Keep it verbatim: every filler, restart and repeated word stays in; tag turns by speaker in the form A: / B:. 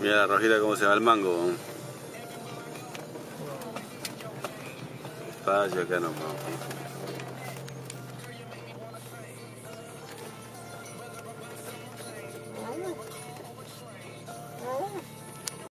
A: Mira la rojita cómo se va el mango. Despacio acá nomás.